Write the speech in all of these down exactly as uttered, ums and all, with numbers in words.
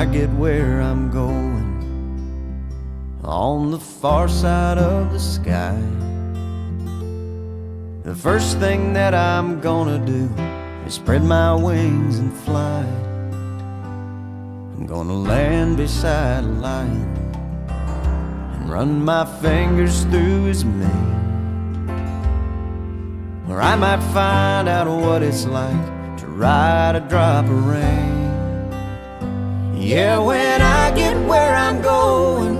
I get where I'm going, on the far side of the sky, the first thing that I'm gonna do is spread my wings and fly. I'm gonna land beside a lion and run my fingers through his mane, where I might find out what it's like to ride a drop of rain. Yeah, when I get where I'm going,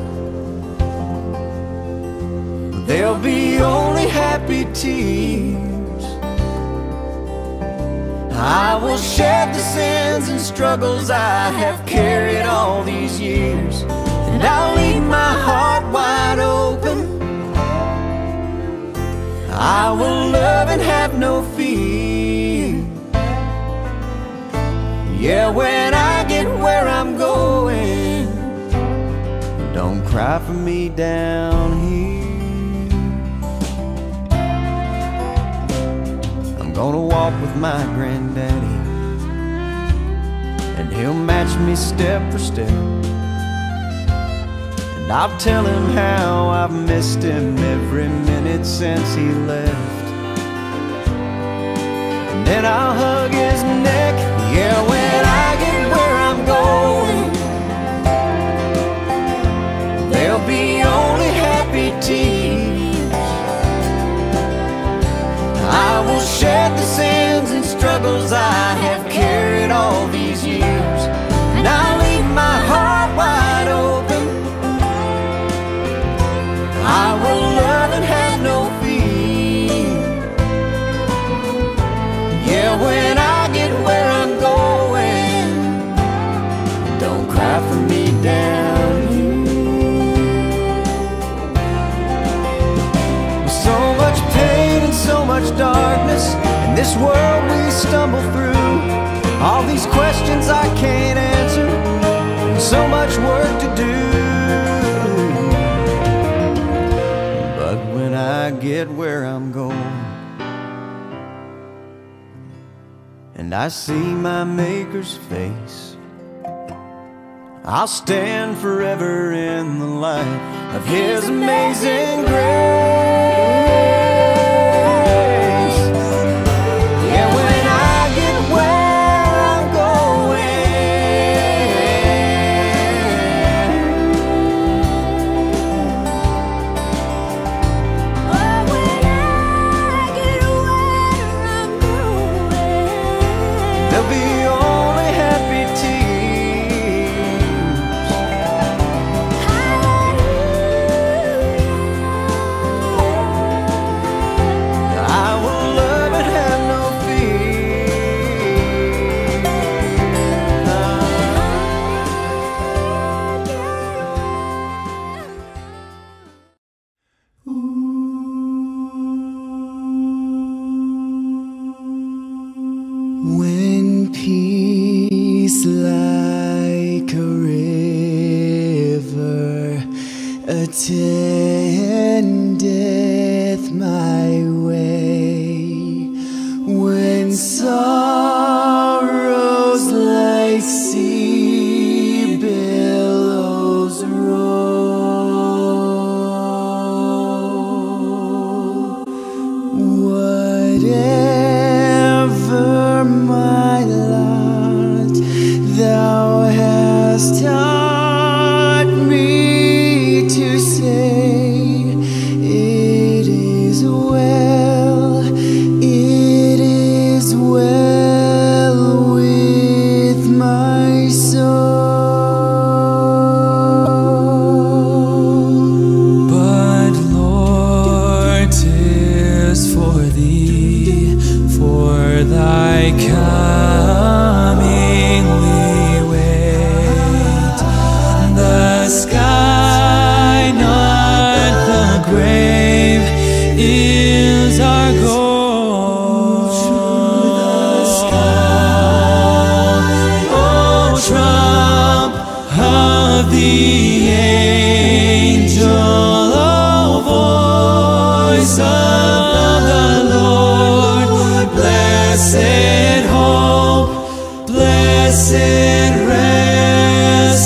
there'll be only happy tears. I will shed the sins and struggles I have carried all these years, and I'll leave my heart wide open. I will love and have no fear. Yeah, when I get where I'm going, don't cry for me down here. I'm gonna walk with my granddaddy, and he'll match me step for step, and I'll tell him how I've missed him every minute since he left. And then I'll hug his neck. Yeah, when I get where I'm going, there'll be only happy tears. I will shed the sins and struggles I have carried all these years, and I'll leave my heart wide open. I will love and have no fear. Yeah, when I get where I'm going, don't cry for me down here. With so much pain and so much darkness in this world we stumble through, all these questions I can't answer, and so much work to do. But when I get where I'm going, and I see my Maker's face, I'll stand forever in the light of His amazing grace. Yeah, when I get where I'm there'll be only happy tears. I will love and have no When peace like a river attendeth my way, when sorrows like sea billows roll, whatever my lot, Thou hast taught me to say, it is well, it is well with my soul. But Lord, 'tis for Thee, for Thy coming we wait. The sky, not the grave, is our goal. Through the sky, oh, trump of the angel, oh, voice of the Lord, blessed hope, blessed rest.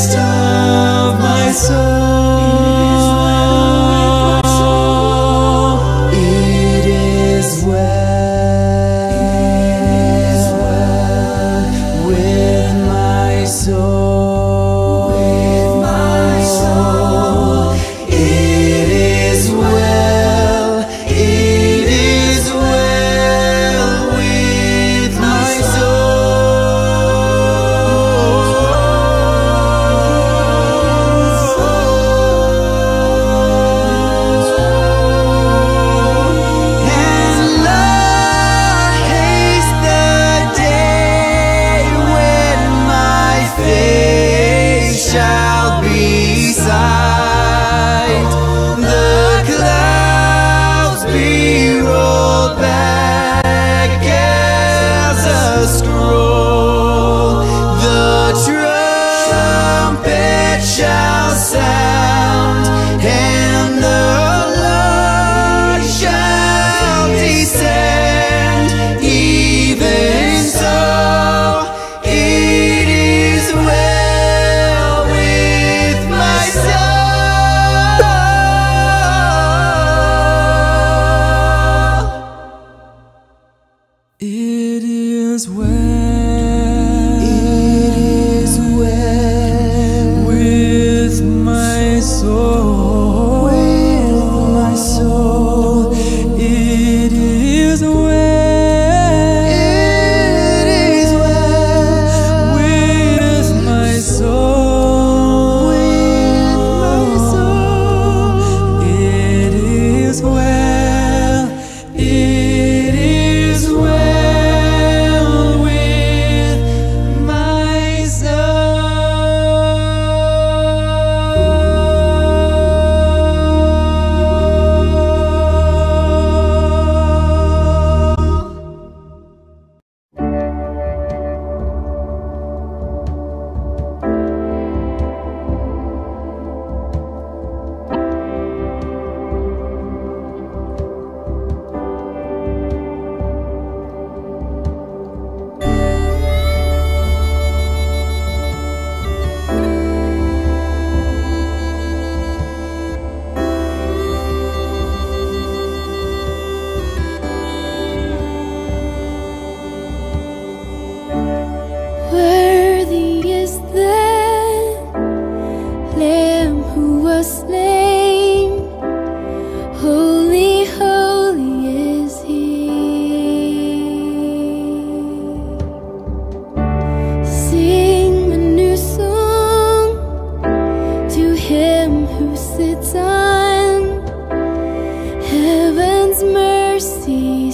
sits on heaven's mercy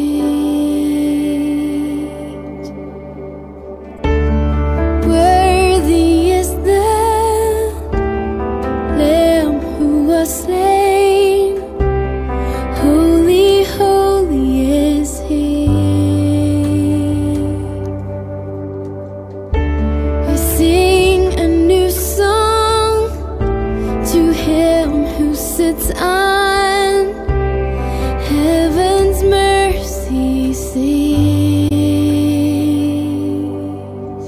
seat. Worthy is the Lamb who was slain. Holy, holy is He. We sing a new song to Him who sits on heaven's mercy seat.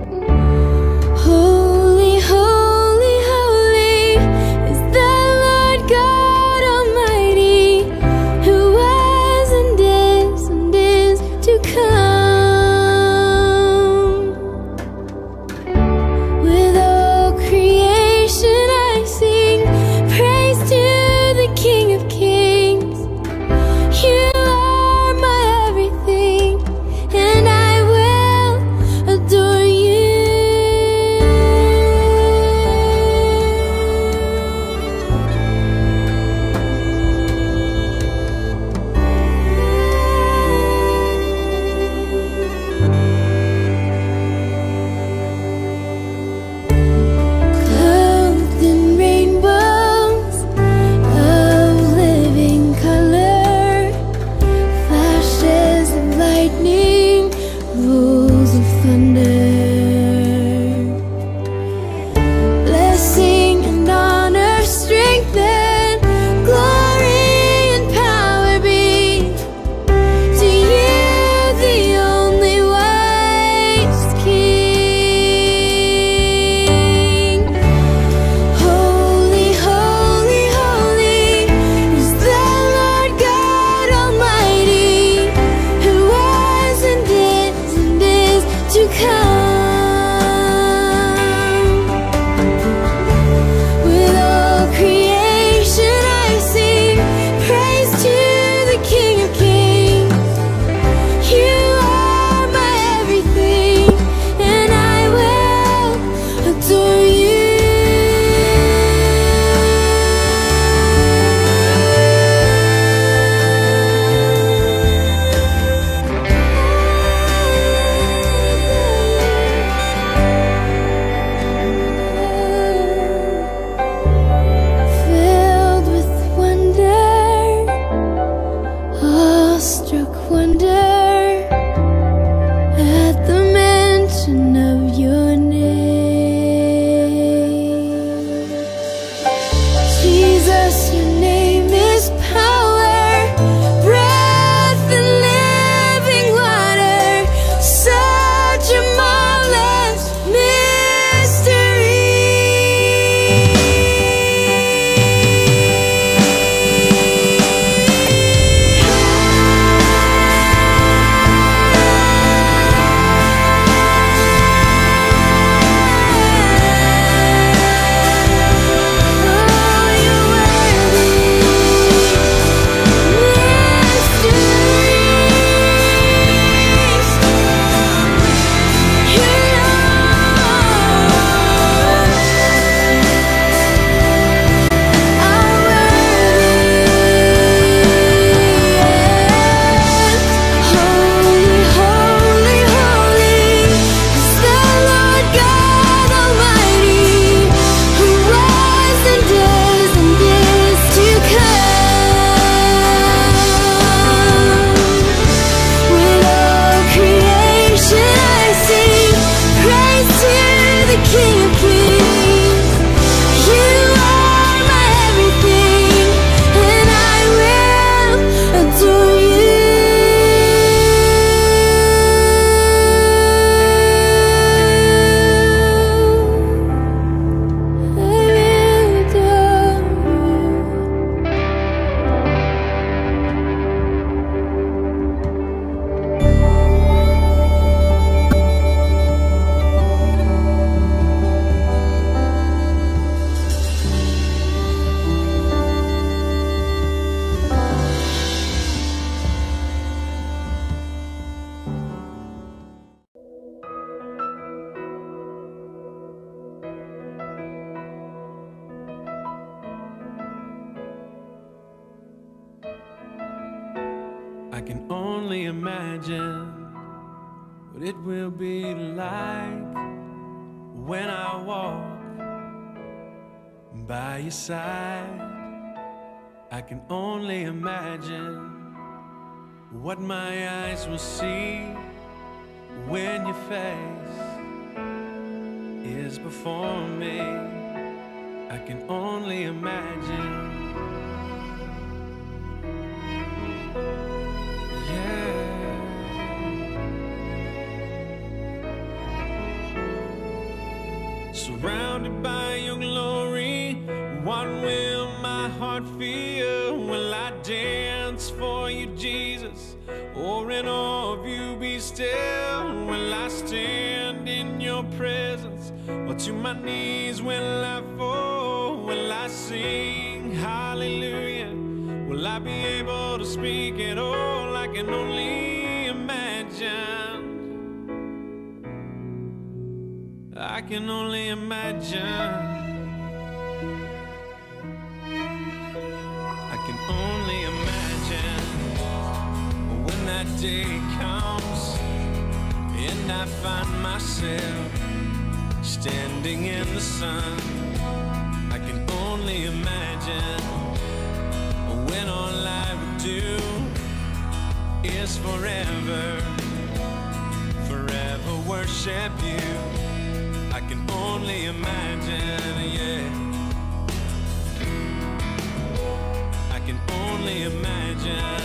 Holy, holy, holy is the Lord God Almighty, who was and is and is to come. With all creation I sing praise to I can only imagine what it will be like when I walk by your side. I can only imagine what my eyes will see when your face is before me. I can only imagine. Surrounded by your glory, what will my heart feel? Will I dance for you, Jesus? Or in awe of you be still? Will I stand in your presence? Or to my knees will I fall? Will I sing hallelujah? Will I be able to speak at all? I can only imagine. I can only imagine. I can only imagine when that day comes and I find myself standing in the sun. I can only imagine when all I would do is forever, forever worship you. I can only imagine, yeah. I can only imagine.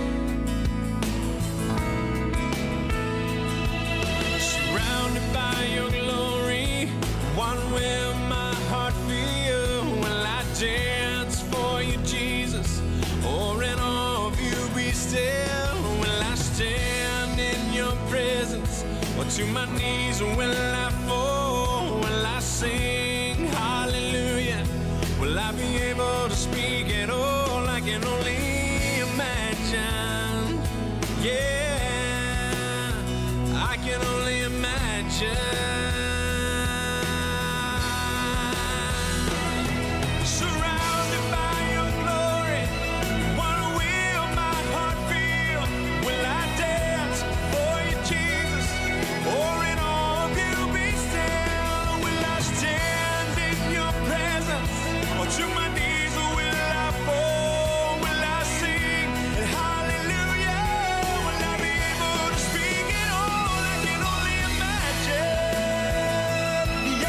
Surrounded by your glory, what will my heart feel? Will I dance for you, Jesus? Or in awe of you be still? Will I stand in your presence? Or to my knees will I fall? Will I sing hallelujah? Will I be able to speak at all? I can only imagine. Yeah, I can only imagine. Surrounded by your glory, what will my heart feel? Will I dance for you, Jesus? Or in awe of you be still? Will I stand in your presence? Or to my knees will I fall? Will I sing hallelujah? Will I be able to speak at all? I can only imagine.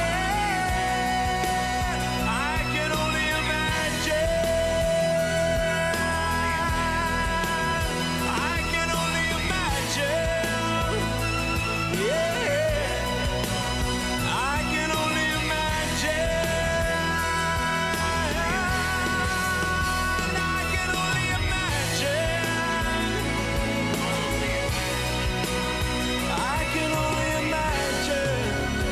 Yeah, I can only imagine. I can only imagine. Yeah, I can only imagine. I can only imagine. I can only imagine.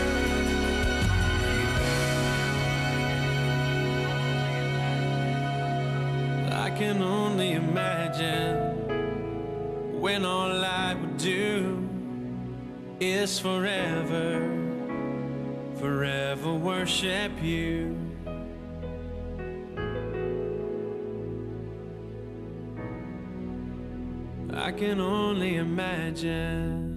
I can only imagine when all I would do is forever, forever worship you. I can only imagine.